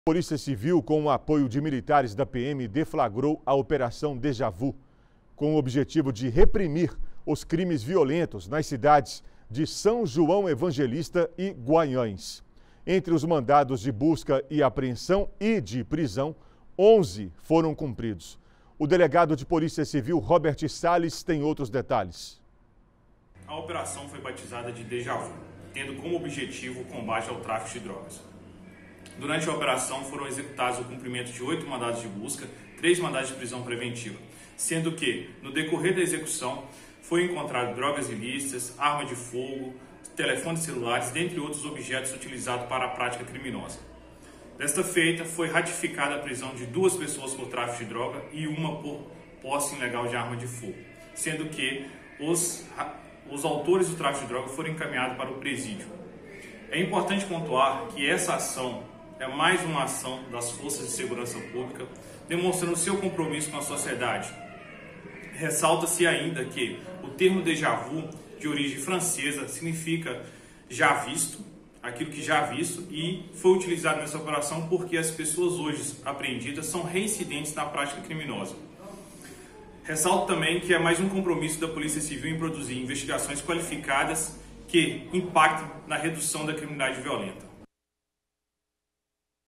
A Polícia Civil, com o apoio de militares da PM, deflagrou a Operação Déjà Vu, com o objetivo de reprimir os crimes violentos nas cidades de São João Evangelista e Guanhães. Entre os mandados de busca e apreensão e de prisão, 11 foram cumpridos. O delegado de Polícia Civil, Robert Salles, tem outros detalhes. A operação foi batizada de Déjà Vu, tendo como objetivo o combate ao tráfico de drogas. Durante a operação foram executados o cumprimento de 8 mandados de busca, 3 mandados de prisão preventiva, sendo que, no decorrer da execução, foi encontrado drogas ilícitas, arma de fogo, telefones celulares, dentre outros objetos utilizados para a prática criminosa. Desta feita, foi ratificada a prisão de 2 pessoas por tráfico de droga e uma por posse ilegal de arma de fogo, sendo que os autores do tráfico de droga foram encaminhados para o presídio. É importante pontuar que essa ação é mais uma ação das forças de segurança pública, demonstrando seu compromisso com a sociedade. Ressalta-se ainda que o termo déjà vu, de origem francesa, significa já visto, aquilo que já visto, e foi utilizado nessa operação porque as pessoas hoje apreendidas são reincidentes na prática criminosa. Ressalto também que é mais um compromisso da Polícia Civil em produzir investigações qualificadas que impactem na redução da criminalidade violenta.